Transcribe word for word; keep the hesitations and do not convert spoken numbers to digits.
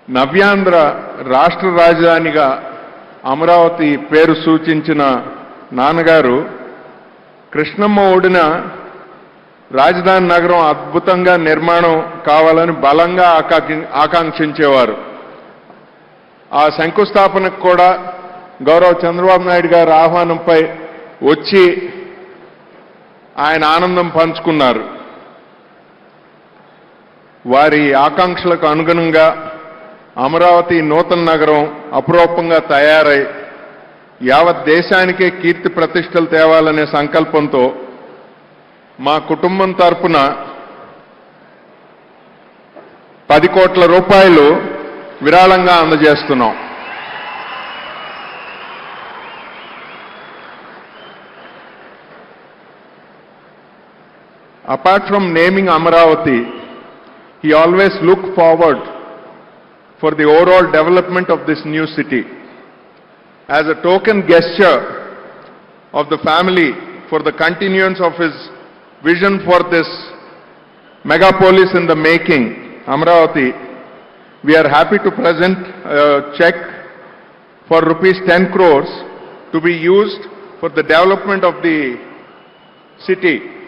నవ్యాంధ్ర రాష్ట్ర రాజధానిగా అమరావతి పేరు సూచించిన నాన్నగారు కృష్ణమ్మ ఒడిన రాజధాని నగరం అద్భుతంగా నిర్మాణం కావాలని బలంగా ఆకాంక్షించేవారు. ఆ శంకుస్థాపనకు కూడా గౌరవ చంద్రబాబు నాయుడు గారి ఆహ్వానంపై వచ్చి ఆయన ఆనందం పంచుకున్నారు. వారి ఆకాంక్షలకు అనుగుణంగా అమరావతి నూతన నగరం అపురూపంగా తయారై యావత్ దేశానికే కీర్తి ప్రతిష్టలు తేవాలనే సంకల్పంతో మా కుటుంబం తరపున పది కోట్ల రూపాయలు విరాళంగా అందజేస్తున్నాం. Apart from naming Amaravati, he always looked forward for the overall development of this new city. As a token gesture of the family for the continuance of his vision for this megapolis in the making, Amaravati, we are happy to present a check for rupees ten crores to be used for the development of the city.